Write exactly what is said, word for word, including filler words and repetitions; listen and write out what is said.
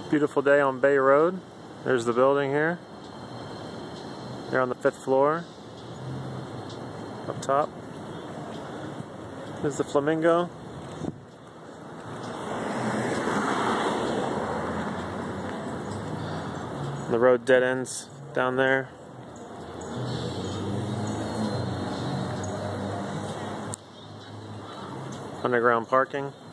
Beautiful day on Bay Road. There's the building here. Here on the fifth floor. Up top. There's the Flamingo. The road dead ends down there. Underground parking.